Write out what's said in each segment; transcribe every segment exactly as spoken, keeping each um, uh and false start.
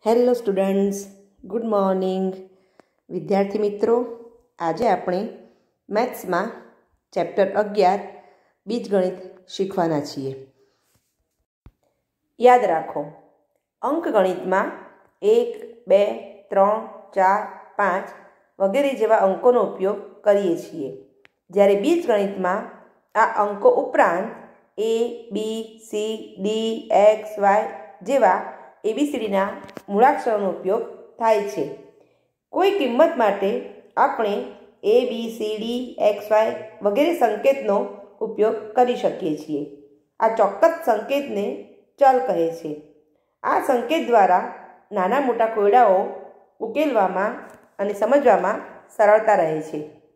Hello students, good morning. વિદ્યાર્થી મિત્રો, આજે આપણે મેથ્સમાં ચેપ્ટર અગિયાર બીજગણિત શીખવાના છીએ. યાદ રાખો, અંકગણિતમાં એક, બે, ત્રણ, ચાર, પાંચ વગેરે જેવા અંકોનો ઉપયોગ કરીએ છીએ, જ્યારે બીજગણિતમાં આ અંકો ઉપરાંત A, B, C, D, X, Y જેવા એબીસીડીના મૂળાક્ષરોનો ઉપયોગ થાય છે. કોઈ કિંમત માટે આપણે A, B, C, D, X, Y વગેરે સંકેતનો ઉપયોગ કરી શકીએ છીએ. આ ચોક્કસ સંકેતને ચલ કહે છે. આ સંકેત દ્વારા નાના મોટા કોયડાઓ ઉકેલવામાં અને સમજવામાં સરળતા રહે છે.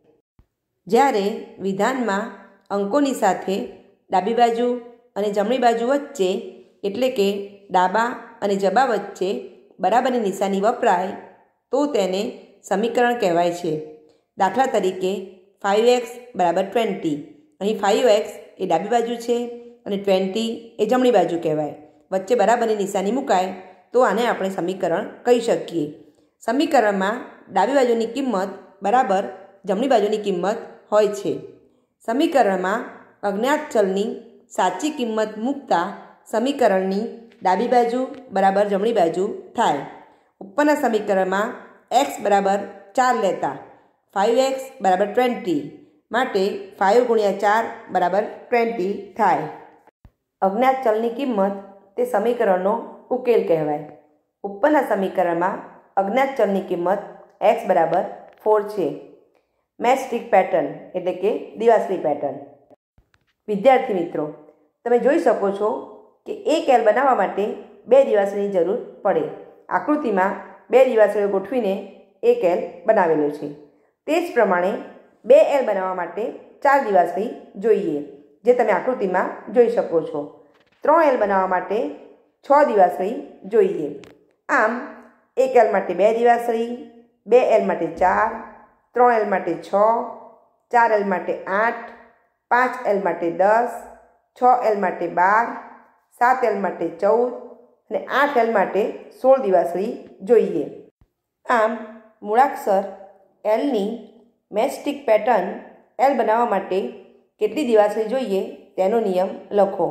જ્યારે વિધાનમાં અંકોની સાથે ડાબી બાજુ અને જમણી બાજુ વચ્ચે એટલે કે ડાબા અને જબા વચ્ચે બરાબરની નિશાની વપરાય તો તેને સમીકરણ કહેવાય છે. દાખલા તરીકે ફાઇવ એક્સ બરાબર ટ્વેન્ટી. અહીં ફાઇવ એક્સ એ ડાબી બાજુ છે અને ટ્વેન્ટી એ જમણી બાજુ કહેવાય. વચ્ચે બરાબરની નિશાની મુકાય તો આને આપણે સમીકરણ કહી શકીએ. સમીકરણમાં ડાબી બાજુની કિંમત બરાબર જમણી બાજુની કિંમત હોય છે. સમીકરણમાં અજ્ઞાત ચલની સાચી કિંમત મૂકતા સમીકરણની ડાબી બાજુ બરાબર જમણી બાજુ થાય. ઉપરના સમીકરણમાં એક્સ બરાબર ચાર લેતા ફાઇવ એક્સ બરાબર ટ્વેન્ટી માટે ફાઇવ ગુણ્યા ચાર બરાબર ટ્વેન્ટી થાય. અજ્ઞાત ચલની કિંમત તે સમીકરણનો ઉકેલ કહેવાય. ઉપરના સમીકરણમાં અજ્ઞાત ચલની કિંમત એક્સ બરાબર ફોર છે. મેચસ્ટિક પેટર્ન એટલે કે દિવાસળી પેટર્ન. વિદ્યાર્થી મિત્રો, તમે જોઈ શકો છો કે એક એલ બનાવવા માટે બે દિવાસળીની જરૂર પડે. આકૃતિમાં બે દિવાસળીઓ ગોઠવીને એક એલ બનાવેલો છે. તે જ પ્રમાણે બે એલ બનાવવા માટે ચાર દિવાસળી જોઈએ, જે તમે આકૃતિમાં જોઈ શકો છો. ત્રણ એલ બનાવવા માટે છ દિવાસળી જોઈએ. આમ એક એલ માટે બે દિવાસળી, બે એલ માટે ચાર, ત્રણ એલ માટે છ, ચાર એલ માટે આઠ, પાંચ એલ માટે દસ, છ એલ માટે બાર, સાત એલ માટે ચૌદ અને આઠ એલ માટે સોળ દિવાસળી જોઈએ. આમ મૂળાક્ષર એલની મેચસ્ટિક પેટર્ન એલ બનાવવા માટે કેટલી દિવાસળી જોઈએ તેનો નિયમ લખો.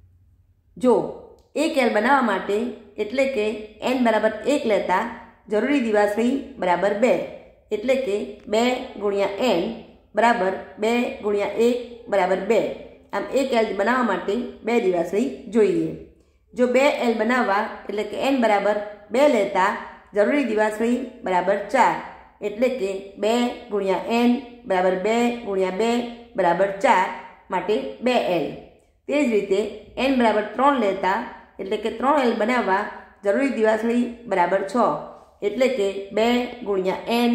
જો એક એલ બનાવવા માટે એટલે કે એન બરાબર એક લેતા જરૂરી દિવાસળી બરાબર બે એટલે કે બે ગુણ્યા એન બરાબર બે ગુણ્યા એક બરાબર બે. આમ એક એલ બનાવવા માટે બે દિવાસળી જોઈએ. જો બે એલ બનાવવા એટલે કે એન બરાબર બે લેતા જરૂરી દિવાસળી બરાબર ચાર એટલે કે બે ગુણ્યા એન બરાબર બે ગુણ્યા બે બરાબર ચાર માટે બે એલ. તે જ રીતે એન બરાબર ત્રણ લેતા એટલે કે ત્રણ એલ બનાવવા જરૂરી દિવાસળી બરાબર છ એટલે કે બે ગુણ્યા એન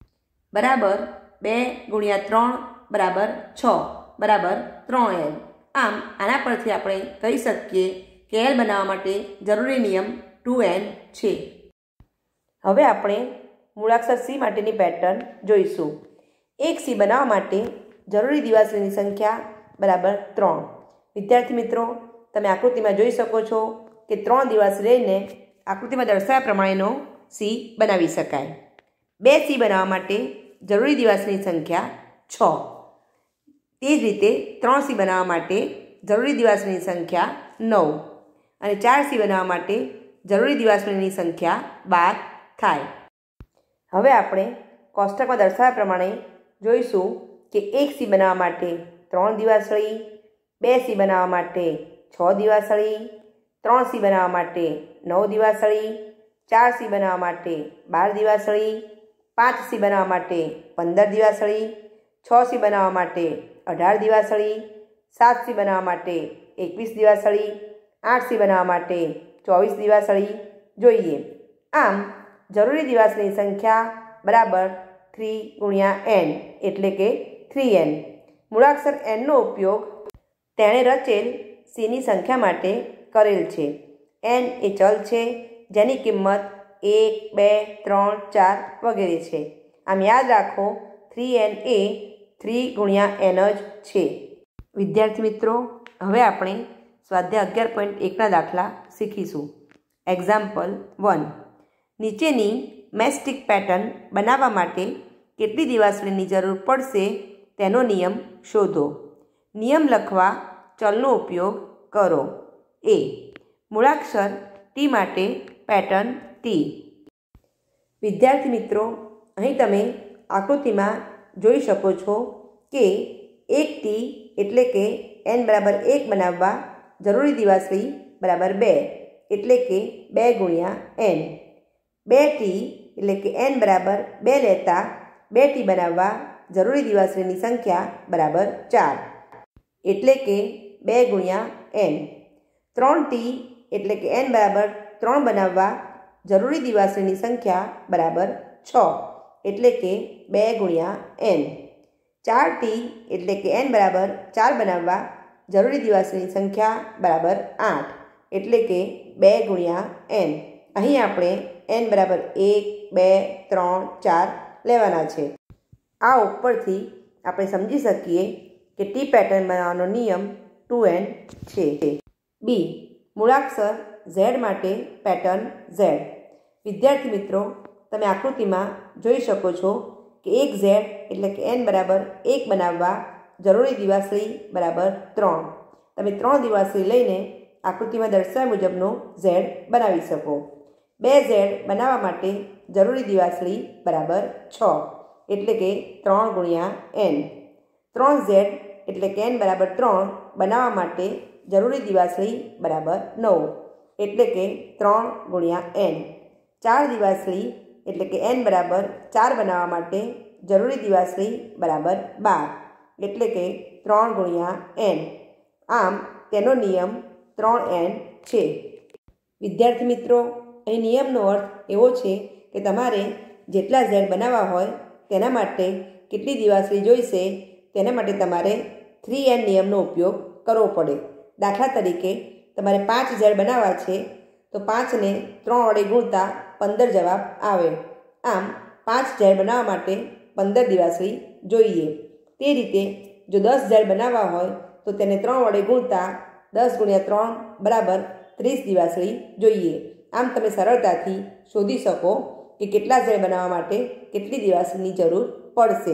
બરાબર બે ગુણ્યા ત્રણ બરાબર છ બરાબર ત્રણ એલ. આમ આના પરથી આપણે કહી શકીએ કે એલ બનાવવા માટે જરૂરી નિયમ ટુ એન છે. હવે આપણે મૂળાક્ષર સી માટેની પેટર્ન જોઈશું. એક સી બનાવવા માટે જરૂરી દિવાસળીની સંખ્યા બરાબર ત્રણ. વિદ્યાર્થી મિત્રો, તમે આકૃતિમાં જોઈ શકો છો કે ત્રણ દિવાસળી લઈને આકૃતિમાં દર્શાવ્યા પ્રમાણેનો સી બનાવી શકાય. બે સી બનાવવા માટે જરૂરી દિવાસળીની સંખ્યા છ. તે જ રીતે ત્રણ સી બનાવવા માટે જરૂરી દિવાસળીની સંખ્યા નવ અને ચાર સી બનાવવા માટે જરૂરી દિવાસળીની સંખ્યા બાર થાય. હવે આપણે કોષ્ટકમાં દર્શાવ્યા પ્રમાણે જોઈશું કે એક સી બનાવવા માટે ત્રણ દિવાસળી, બે સી બનાવવા માટે છ દિવાસળી, ત્રણ સી બનાવવા માટે નવ દિવાસળી, ચાર સી બનાવવા માટે બાર દિવાસળી, પાંચ સી બનાવવા માટે પંદર દિવાસળી, છ સી બનાવવા માટે અઢાર દિવાસળી, સાત સી બનાવવા માટે એકવીસ દિવાસળી, આઠ સી બનાવવા માટે ચોવીસ દિવાસળી જોઈએ. આમ જરૂરી દિવાસળીની સંખ્યા બરાબર થ્રી ગુણ્યા એન એટલે કે થ્રી એન. મૂળાક્ષર એનનો ઉપયોગ તેણે રચેલ સીની સંખ્યા માટે કરેલ છે. એન એ ચલ છે જેની કિંમત એક, બે, ત્રણ, ચાર વગેરે છે. આમ યાદ રાખો, થ્રી એન એ થ્રી ગુણ્યા એન જ છે. વિદ્યાર્થી મિત્રો, હવે આપણે સ્વાધ્યાય અગિયાર પોઈન્ટ એકના દાખલા શીખીશું. Example one. નીચેની મેસ્ટિક પેટર્ન બનાવવા માટે કેટલી દિવાસળીની જરૂર પડશે તેનો નિયમ શોધો. નિયમ લખવા ચલનો ઉપયોગ કરો. એ. મૂળાક્ષર ટી માટે પેટર્ન ટી. વિદ્યાર્થી મિત્રો, અહીં તમે આકૃતિમાં જોઈ શકો છો કે એક ટી એટલે કે એન બરાબર એક બનાવવા જરૂરી દિવાસળી બરાબર બે એટલે કે બે ગુણ્યા એન. બે ટી એટલે કે એન બરાબર બે લેતા બે ટી બનાવવા જરૂરી દિવાસળીની સંખ્યા બરાબર ચાર એટલે કે બે ગુણ્યા એન. ત્રણ ટી એટલે કે એન બરાબર ત્રણ બનાવવા જરૂરી દિવાસળીની સંખ્યા બરાબર છ એટલે કે બે ગુણ્યા એન. ચાર ટી એટલે કે એન બરાબર ચાર બનાવવા જરૂરી દિવાસળીની સંખ્યા બરાબર આઠ એટલે કે બે ગુણ્યા એન. અહીં આપણે એન બરાબર એક બે ત્રણ ચાર લેવાના છે. આ ઉપરથી આપણે સમજી શકીએ કે ટી પેટર્ન બનાવવાનો નિયમ ટુ એન છે. બી. મૂળાક્ષર ઝેડ માટે પેટર્ન ઝેડ. વિદ્યાર્થી મિત્રો, તમે આકૃતિમાં જોઈ શકો છો કે એક ઝેડ એટલે કે એન બરાબર એક બનાવવા જરૂરી દિવાસળી બરાબર ત્રણ. તમે ત્રણ દિવાસળી લઈને આકૃતિમાં દર્શાવ્યા મુજબનો ઝેડ બનાવી શકો. બે ઝેડ બનાવવા માટે જરૂરી દિવાસળી બરાબર છ એટલે કે ત્રણ ગુણ્યા એન. ત્રણ ઝેડ એટલે કે એન બરાબર ત્રણ બનાવવા માટે જરૂરી દિવાસળી બરાબર નવ એટલે કે ત્રણ ગુણ્યા એન. ચાર દિવાસળી એટલે કે એન બરાબર ચાર બનાવવા માટે જરૂરી દિવાસળી બરાબર બાર એટલે કે ત્રણ ગુણ્યા એન. આમ તેનો નિયમ ત્રણ એન છે. વિદ્યાર્થી મિત્રો, અહીં નિયમનો અર્થ એવો છે કે તમારે જેટલા ઝેડ બનાવવા હોય તેના માટે કેટલી દિવાસળી જોઈશે તેના માટે તમારે થ્રી એન નિયમનો ઉપયોગ કરવો પડે. દાખલા તરીકે તમારે પાંચ ઝેડ બનાવવા છે તો પાંચને ત્રણ વડે ગુણતા પંદર જવાબ આવે. આમ પાંચ ઝેડ બનાવવા માટે પંદર દિવાસળી જોઈએ. તે રીતે જો દસ ઝેડ બનાવવા હોય તો તેને ત્રણ વડે ગુણતા દસ ગુણ્યા ત્રણ બરાબર ત્રીસ દિવાસળી જોઈએ. આમ તમે સરળતાથી શોધી શકો કે કેટલા ઝેડ બનાવવા માટે કેટલી દિવાસળીની જરૂર પડશે.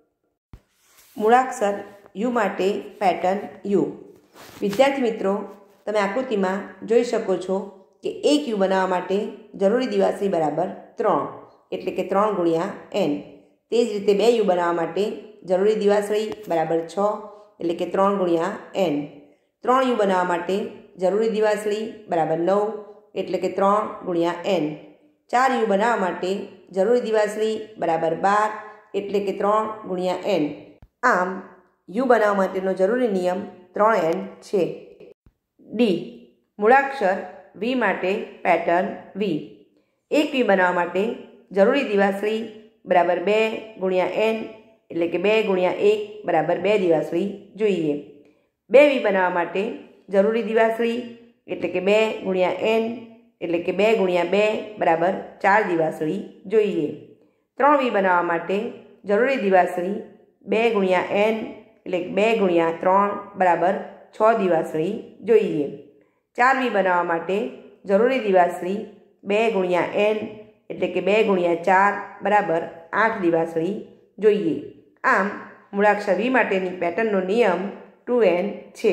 મૂળાક્ષર યુ માટે પેટર્ન યુ. વિદ્યાર્થી મિત્રો, તમે આકૃતિમાં જોઈ શકો છો કે એક યુ બનાવવા માટે જરૂરી દિવાસળી બરાબર ત્રણ એટલે કે ત્રણ ગુણ્યા એન. તે જ રીતે બે યુ બનાવવા માટે જરૂરી દિવાસળી બરાબર છ એટલે કે ત્રણ ગુણ્યા એન. ત્રણ યુ બનાવવા માટે જરૂરી દિવાસળી બરાબર નવ એટલે કે ત્રણ ગુણ્યા એન. ચાર યુ બનાવવા માટે જરૂરી દિવાસળી બરાબર બાર એટલે કે ત્રણ ગુણ્યા એન. આમ યુ બનાવવા માટેનો જરૂરી નિયમ ત્રણ એન છે. ડી. મૂળાક્ષર વી માટે પેટર્ન વી. એક વી બનાવવા માટે જરૂરી દિવાસળી બરાબર બે ગુણ્યા એન એટલે કે બે ગુણ્યા એક બરાબર બે દિવાસળી જોઈએ. બે વી બનાવવા માટે જરૂરી દિવાસળી એટલે કે બે ગુણ્યા એન એટલે કે બે ગુણ્યા બે બરાબર ચાર દિવાસળી જોઈએ. ત્રણ વી બનાવવા માટે જરૂરી દિવાસળી બે ગુણ્યા એન એટલે કે બે ગુણ્યા ત્રણ બરાબર છ દિવાસળી જોઈએ. ચાર વી બનાવવા માટે જરૂરી દિવાસળી બે ગુણ્યા એન એટલે કે બે ગુણ્યા ચાર બરાબર આઠ દિવાસળી જોઈએ. આમ મૂળાક્ષર વી માટેની પેટર્નનો નિયમ ટુ એન છે.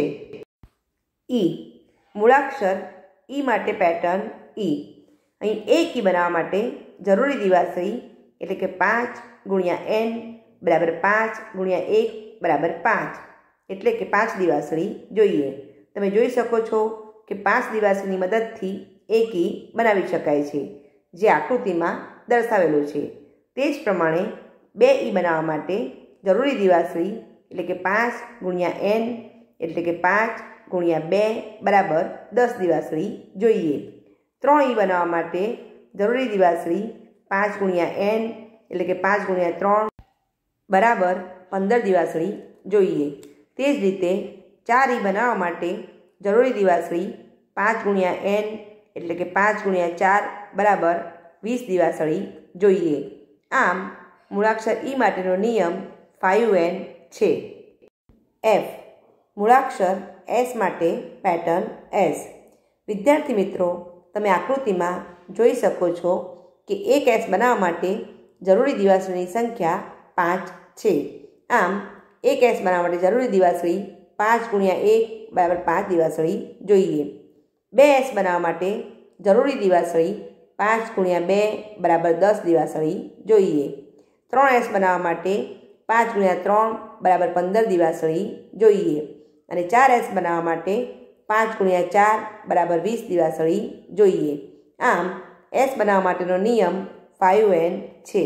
ઈ. મૂળાક્ષર ઈ માટે પેટર્ન ઈ. અહીં એક ઈ બનાવવા માટે જરૂરી દિવાસળી એટલે કે પાંચ ગુણ્યા એન બરાબર પાંચ ગુણ્યા એક બરાબર પાંચ એટલે કે પાંચ દિવાસળી જોઈએ. તમે જોઈ શકો છો કે પાંચ દિવાસળીની મદદથી એક ઈ બનાવી શકાય છે, જે આકૃતિમાં દર્શાવેલું છે. તે જ પ્રમાણે બે ઈ બનાવવા માટે જરૂરી દિવાસળી એટલે કે પાંચ ગુણ્યા એન એટલે કે પાંચ ગુણ્યા બે બરાબર દસ દિવાસળી જોઈએ. ત્રણ ઈ બનાવવા માટે જરૂરી દિવાસળી પાંચ ગુણ્યા એન એટલે કે પાંચ ગુણ્યા ત્રણ બરાબર પંદર દિવાસળી જોઈએ. તે જ રીતે ચાર ઈ બનાવવા માટે જરૂરી દિવાસળી પાંચ ગુણ્યા એન એટલે કે પાંચ ગુણ્યા ચાર બરાબર વીસ દિવાસળી જોઈએ. આમ મૂળાક્ષર ઈ માટેનો નિયમ ફાઇવ એન છે. એફ. મૂળાક્ષર એસ માટે પેટર્ન એસ. વિદ્યાર્થી મિત્રો, તમે આકૃતિમાં જોઈ શકો છો કે એક એસ બનાવવા માટે જરૂરી દિવાસળીની સંખ્યા પાંચ છે. આમ એક એસ બનાવવા માટે જરૂરી દિવાસળી પાંચ ગુણ્યા એક બરાબર પાંચ દિવાસળી જોઈએ. બે એસ બનાવવા માટે જરૂરી દિવાસળી પાંચ ગુણ્યા બે બરાબર દસ દિવાસળી જોઈએ. ત્રણ એસ બનાવવા માટે પાંચ ગુણ્યા ત્રણ બરાબર પંદર દિવાસળી જોઈએ. અને ચાર એસ બનાવવા માટે પાંચ ગુણ્યા ચાર બરાબર વીસ દિવાસળી જોઈએ. આમ એસ બનાવવા માટેનો નિયમ ફાઇવ એન છે.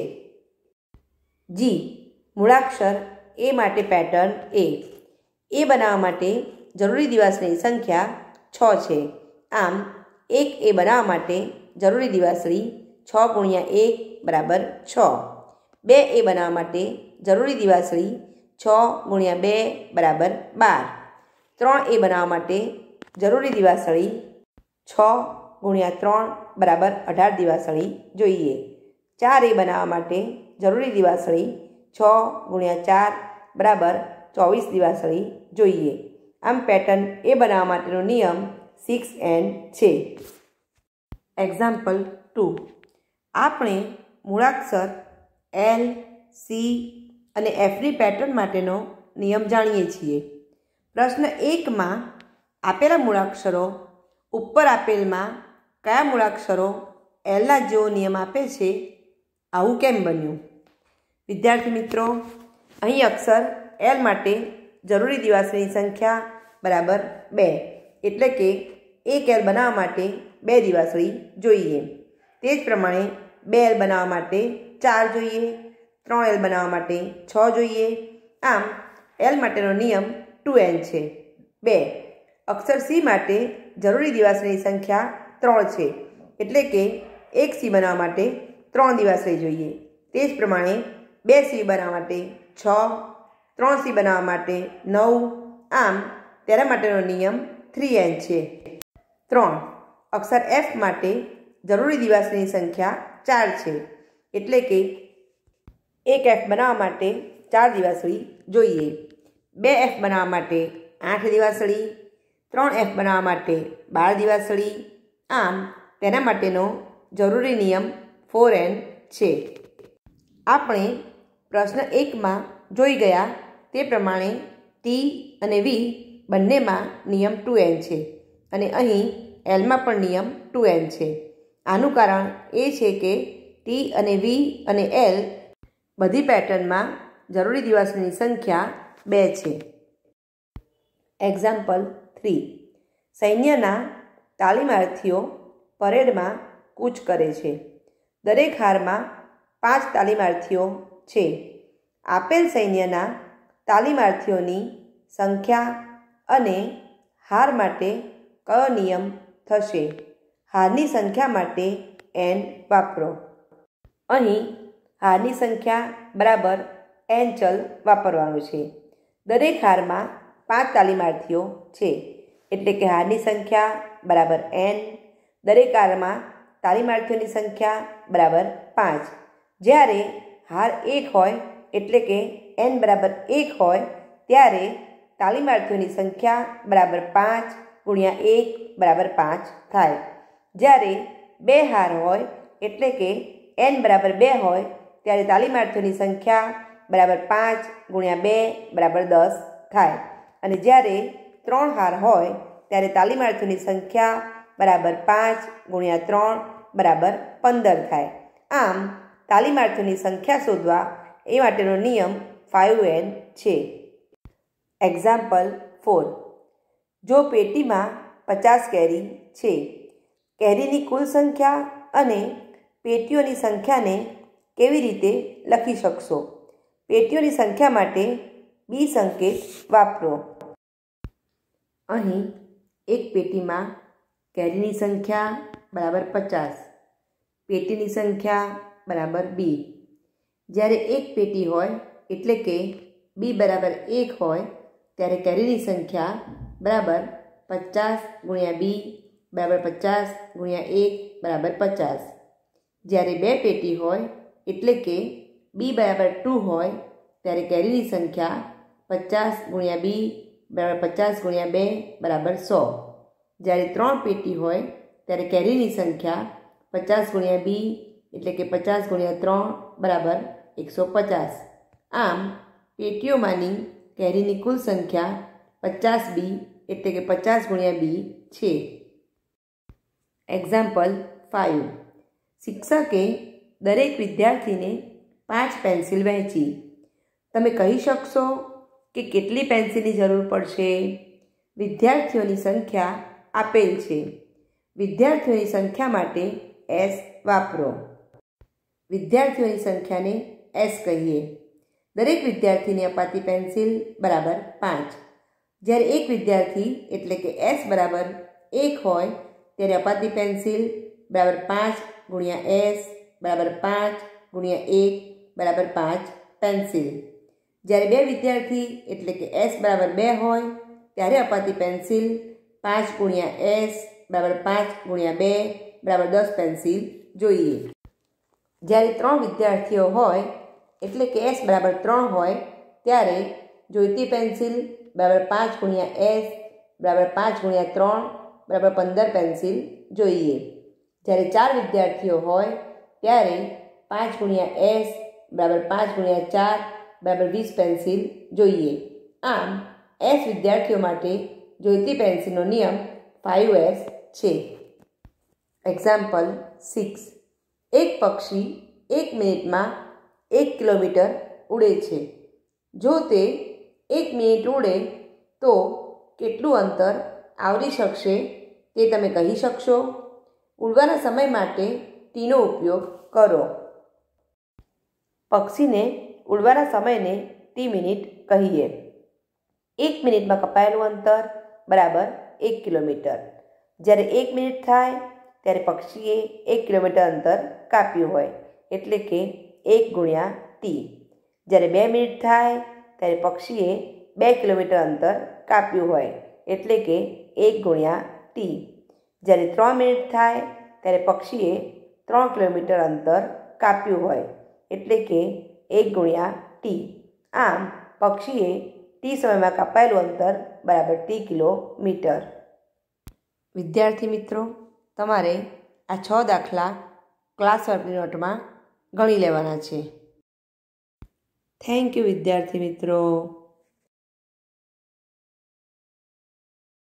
જી. મૂળાક્ષર એ માટે પેટર્ન એ. એ બનાવવા માટે જરૂરી દિવાસળીની સંખ્યા છ છે. આમ એક એ બનાવવા માટે જરૂરી દિવાસળી છ ગુણ્યા એક બરાબર છ. બે એ બનાવવા માટે જરૂરી દિવાસળી છ ગુણ્યા બે બરાબર બાર. ત્રણ એ બનાવવા માટે જરૂરી દિવાસળી છ ગુણ્યા ત્રણ બરાબર અઢાર દિવાસળી જોઈએ. ચાર એ બનાવવા માટે જરૂરી દિવાસળી છ ગુણ્યા ચાર બરાબર ચોવીસ દિવાસળી જોઈએ. આમ પેટર્ન એ બનાવવા માટેનો નિયમ સિક્સ એન છે. Example two. આપણે મૂળાક્ષર એલ, સી અને એફની પેટર્ન માટેનો નિયમ જાણીએ છીએ. પ્રશ્ન એકમાં આપેલા મૂળાક્ષરો ઉપર આપેલમાં કયા મૂળાક્ષરો એલના જેવો નિયમ આપે છે? આવું કેમ બન્યું? વિદ્યાર્થી મિત્રો, અહીં અક્ષર એલ માટે જરૂરી દિવાસળીની સંખ્યા બરાબર બે, એટલે કે એક એલ બનાવવા માટે બે દિવાસળી જોઈએ. તે જ પ્રમાણે બે એલ બનાવવા માટે ચાર જોઈએ, ત્રણ એલ બનાવવા માટે છ જોઈએ. આમ એલ માટેનો નિયમ ટુ એન છે, બે. અક્ષર સી માટે જરૂરી દિવાસળીની સંખ્યા ત્રણ છે, એટલે કે એક સી બનાવવા માટે ત્રણ દિવાસળી જોઈએ. તે જ પ્રમાણે બે સી બનાવવા માટે છ, ત્રણ સી બનાવવા માટે નવ. આમ તેના માટેનો નિયમ થ્રી એન છે. ત્રણ. અક્ષર એફ માટે જરૂરી દિવાસળીની સંખ્યા ચાર છે, એટલે કે એક એફ બનાવવા માટે ચાર દિવાસળી જોઈએ. બે એફ બનાવવા માટે આઠ દિવાસળી, ત્રણ એફ બનાવવા માટે બાર દિવાસળી. આમ તેના માટેનો જરૂરી નિયમ ફોર એન છે. આપણે પ્રશ્ન એકમાં જોઈ ગયા તે પ્રમાણે ટી અને વી બંનેમાં નિયમ ટુ એન છે અને અહીં એલમાં પણ નિયમ ટુ એન છે. આનું કારણ એ છે કે ટી અને વી અને એલ બધી પેટર્નમાં જરૂરી દિવાસળીની સંખ્યા બે છે. Example three. સૈન્યના તાલીમાર્થીઓ પરેડમાં કૂચ કરે છે. દરેક હારમાં પાંચ તાલીમાર્થીઓ છે. આપેલ સૈન્યના તાલીમાર્થીઓની સંખ્યા અને હાર માટે કયો નિયમ થશે? હારની સંખ્યા માટે એન વાપરો. અહીં હારની સંખ્યા બરાબર એન ચલ વાપરવાનું છે. દરેક હારમાં પાંચ તાલીમાર્થીઓ છે, એટલે કે હારની સંખ્યા બરાબર એન. દરેક હારમાં તાલીમાર્થીઓની સંખ્યા બરાબર પાંચ. જ્યારે હાર એક હોય એટલે કે એન બરાબર એક હોય ત્યારે તાલીમાર્થીઓની સંખ્યા બરાબર પાંચ ગુણ્યા એક બરાબર પાંચ થાય. જ્યારે બે હાર હોય એટલે કે એન બરાબર બે હોય ત્યારે તાલીમાર્થીઓની સંખ્યા બરાબર પાંચ ગુણ્યા બે બરાબર દસ થાય. અને જ્યારે ત્રણ હાર હોય ત્યારે તાલીમાર્થીઓની સંખ્યા બરાબર પાંચ ગુણ્યા ત્રણ બરાબર પંદર થાય. આમ તાલીમાર્થીઓની સંખ્યા શોધવા એ માટેનો નિયમ ફાઇવ એન છે. Example four. જો પેટીમાં પચાસ કેરી છે, કેરીની કુલ સંખ્યા અને પેટીઓની સંખ્યાને કેવી રીતે લખી શકશો? પેટીઓની સંખ્યા માટે બી સંકેત વાપરો. અહીં એક પેટીમાં કેરીની સંખ્યા બરાબર પચાસ, પેટીની સંખ્યા બરાબર બી. જ્યારે એક પેટી હોય એટલે કે બી બરાબર એક હોય ત્યારે કેરીની સંખ્યા બરાબર પચાસ ગુણ્યા બી બરાબર પચાસ ગુણ્યા એક બરાબર પચાસ. જ્યારે બે પેટી હોય એટલે કે બી બરાબર ટુ હોય ત્યારે કેરીની સંખ્યા પચાસ ગુણ્યા બી બરાબર પચાસ ગુણ્યા બે બરાબર સો. જ્યારે ત્રણ પેટી હોય ત્યારે કેરીની સંખ્યા પચાસ ગુણ્યા બી એટલે કે પચાસ ગુણ્યા ત્રણ બરાબર એકસો પચાસ. આમ પેટીઓમાંની કેરીની કુલ સંખ્યા પચાસ બી એટલે કે પચાસ ગુણ્યા બી છે. Example five. શિક્ષકે દરેક વિદ્યાર્થીને પાંચ પેન્સિલ વહેંચી. તમે કહી શકશો કે કેટલી પેન્સિલની જરૂર પડશે? વિદ્યાર્થીઓની સંખ્યા આપેલ છે. વિદ્યાર્થીઓની સંખ્યા માટે એસ વાપરો. વિદ્યાર્થીઓની સંખ્યાને એસ કહીએ. દરેક વિદ્યાર્થીને અપાતી પેન્સિલ બરાબર પાંચ. જ્યારે એક વિદ્યાર્થી એટલે કે એસ બરાબર એક હોય ત્યારે અપાતી પેન્સિલ બરાબર પાંચ ગુણ્યા એસ બરાબર પાંચ ગુણ્યા એક બરાબર પાંચ પેન્સિલ. જ્યારે બે વિદ્યાર્થી એટલે કે એસ બરાબર બે હોય ત્યારે અપાતી પેન્સિલ પાંચ ગુણ્યા એસ બરાબર પાંચ ગુણ્યા બે બરાબર દસ પેન્સિલ જોઈએ. જ્યારે ત્રણ વિદ્યાર્થીઓ હોય એટલે કે એસ બરાબર ત્રણ હોય ત્યારે જોઈતી પેન્સિલ બરાબર પાંચ ગુણ્યા એસ બરાબર પાંચ ગુણ્યા ત્રણ બરાબર પંદર પેન્સિલ જોઈએ. જ્યારે ચાર વિદ્યાર્થીઓ હોય ત્યારે પાંચ ગુણ્યા એસ બરાબર પાંચ ગુણ્યા ચાર બરાબર વીસ પેન્સિલ જોઈએ. આમ એસ વિદ્યાર્થીઓ માટે જોઈતી પેન્સિલનો નિયમ ફાઇવ એસ છે. Example six. એક પક્ષી એક મિનિટમાં એક કિલોમીટર ઉડે છે. જો તે એક મિનિટ ઉડે તો કેટલું અંતર આવરી શકશે તે તમે કહી શકશો? ઉડવાના સમય માટે ટીનો ઉપયોગ કરો. પક્ષીને ઉડવાના સમયને ટી મિનિટ કહીએ. એક મિનિટમાં કપાયેલું અંતર બરાબર એક કિલોમીટર. જ્યારે એક મિનિટ થાય ત્યારે પક્ષીએ એક કિલોમીટર અંતર કાપ્યું હોય એટલે કે એક ગુણ્યા ટી. જ્યારે બે મિનિટ થાય ત્યારે પક્ષીએ બે કિલોમીટર અંતર કાપ્યું હોય એટલે કે એક ગુણ્યા ટી. જ્યારે ત્રણ મિનિટ થાય ત્યારે પક્ષીએ ત્રણ કિલોમીટર અંતર કાપ્યું હોય એટલે કે એક ગુણ્યા ટી. આમ પક્ષીએ ટી સમયમાં કાપાયેલું અંતર બરાબર ટી કિલોમીટર. વિદ્યાર્થી મિત્રો, તમારે આ છ દાખલા ક્લાસ વર્કની નોટમાં ગણી લેવાના છે. થેન્ક યુ વિદ્યાર્થી મિત્રો.